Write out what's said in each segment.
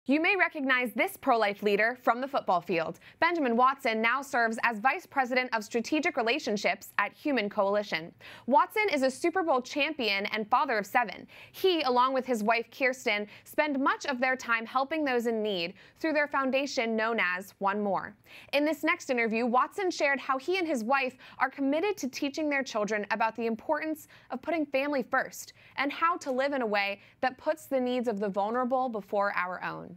You may recognize this pro-life leader from the football field. Benjamin Watson now serves as Vice President of Strategic Relationships at Human Coalition. Watson is a Super Bowl champion and father of 7. He, along with his wife Kirsten, spend much of their time helping those in need through their foundation known as One More. In this next interview, Watson shared how he and his wife are committed to teaching their children about the importance of putting family first and how to live in a way that puts the needs of the vulnerable before our own.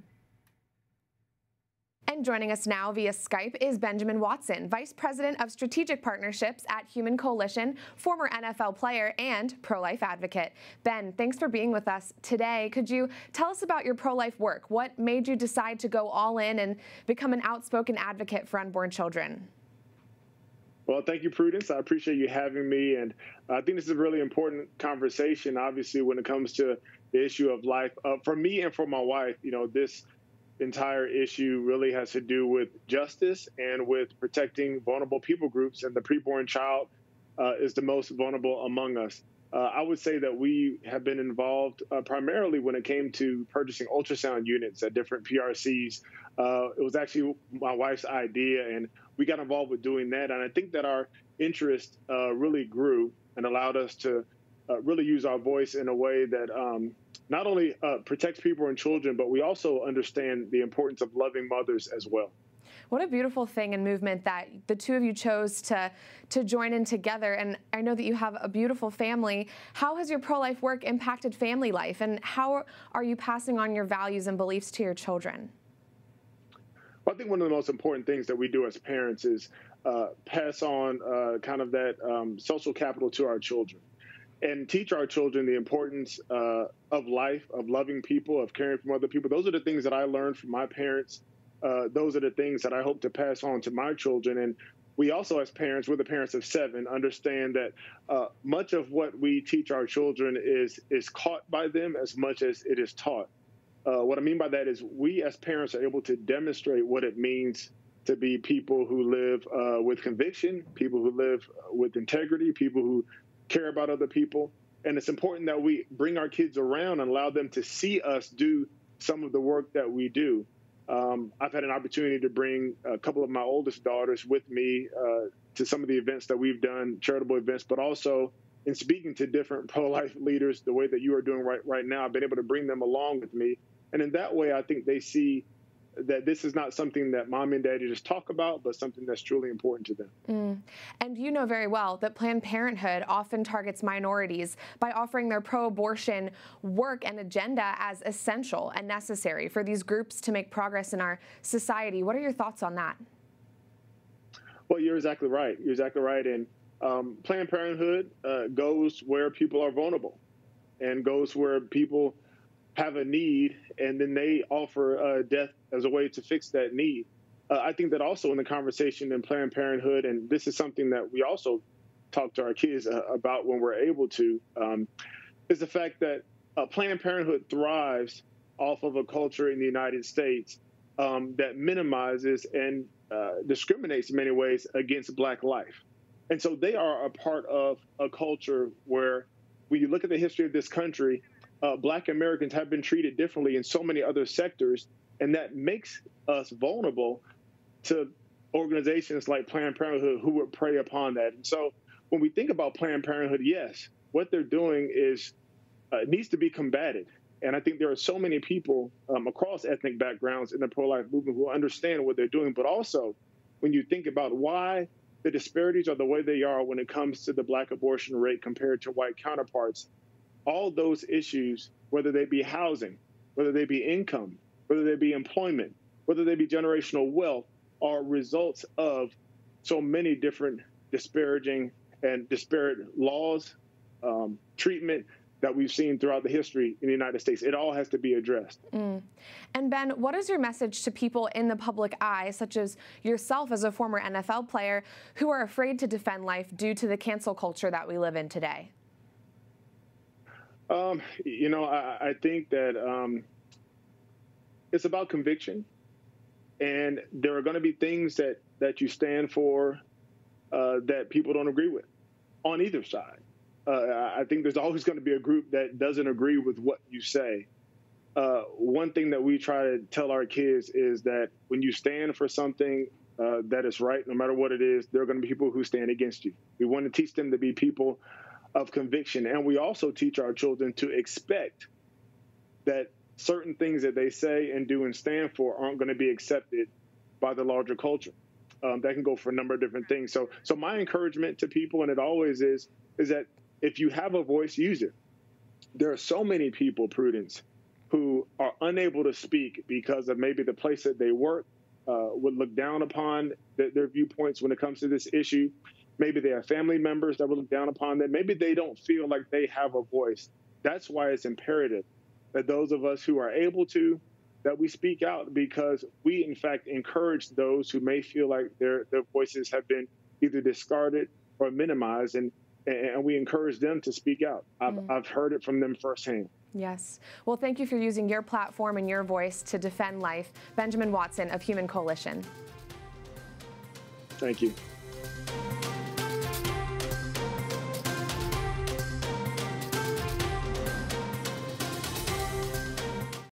And joining us now via Skype is Benjamin Watson, Vice President of Strategic Partnerships at Human Coalition, former NFL player and pro-life advocate. Ben, thanks for being with us today. Could you tell us about your pro-life work? What made you decide to go all in and become an outspoken advocate for unborn children? Well, thank you, Prudence. I appreciate you having me. And I think this is a really important conversation, obviously, when it comes to the issue of life. For me and for my wife, this entire issue really has to do with justice and with protecting vulnerable people groups, and the preborn child is the most vulnerable among us. I would say that we have been involved primarily when it came to purchasing ultrasound units at different PRCs. It was actually my wife's idea, and we got involved with doing that. And I think that our interest really grew and allowed us to really use our voice in a way that not only protects people and children, but we also understand the importance of loving mothers as well. What a beautiful thing and movement that the two of you chose to join in together. And I know that you have a beautiful family. How has your pro-life work impacted family life, and how are you passing on your values and beliefs to your children? Well, I think one of the most important things that we do as parents is pass on kind of that social capital to our children, and teach our children the importance of life, of loving people, of caring for other people. Those are the things that I learned from my parents. Those are the things that I hope to pass on to my children. And we also, as parents, we're the parents of 7, understand that much of what we teach our children is caught by them as much as it is taught. What I mean by that is we as parents are able to demonstrate what it means to be people who live with conviction, people who live with integrity, people who care about other people. And it's important that we bring our kids around and allow them to see us do some of the work that we do. I've had an opportunity to bring a couple of my oldest daughters with me to some of the events that we've done, charitable events, but also in speaking to different pro-life leaders the way that you are doing right now. I've been able to bring them along with me. And in that way, I think they see that this is not something that mom and daddy just talk about, but something that's truly important to them. And you know very well that Planned Parenthood often targets minorities by offering their pro-abortion work and agenda as essential and necessary for these groups to make progress in our society. What are your thoughts on that? Well, you're exactly right. You're exactly right. And Planned Parenthood goes where people are vulnerable and goes where people have a need, and then they offer death as a way to fix that need. I think that also in the conversation in Planned Parenthood, and this is something that we also talk to our kids about when we're able to, is the fact that Planned Parenthood thrives off of a culture in the United States that minimizes and discriminates in many ways against Black life. And so they are a part of a culture where, when you look at the history of this country, Black Americans have been treated differently in so many other sectors, and that makes us vulnerable to organizations like Planned Parenthood who would prey upon that. And so when we think about Planned Parenthood, yes, what they're doing is needs to be combated. And I think there are so many people across ethnic backgrounds in the pro-life movement who understand what they're doing. But also, when you think about why the disparities are the way they are when it comes to the Black abortion rate compared to white counterparts, all those issues, whether they be housing, whether they be income, whether they be employment, whether they be generational wealth, are results of so many different disparaging and disparate laws, treatment that we've seen throughout the history in the United States. It all has to be addressed. And Ben, what is your message to people in the public eye, such as yourself as a former NFL player, who are afraid to defend life due to the cancel culture that we live in today? I think that it's about conviction, and there are going to be things that you stand for that people don't agree with on either side. I think there's always going to be a group that doesn't agree with what you say. one thing that we try to tell our kids is that when you stand for something that is right, no matter what it is, there are going to be people who stand against you. We want to teach them to be people of conviction. And we also teach our children to expect that certain things that they say and do and stand for aren't going to be accepted by the larger culture. That can go for a number of different things. So my encouragement to people, and it always is that if you have a voice, use it. There are so many people, Prudence, who are unable to speak because of maybe the place that they work would look down upon their viewpoints when it comes to this issue. Maybe they have family members that would look down upon them. Maybe they don't feel like they have a voice. That's why it's imperative that those of us who are able to, that we speak out, because we, in fact, encourage those who may feel like their voices have been either discarded or minimized, and we encourage them to speak out. I've heard it from them firsthand. Yes. Well, thank you for using your platform and your voice to defend life. Benjamin Watson of Human Coalition. Thank you.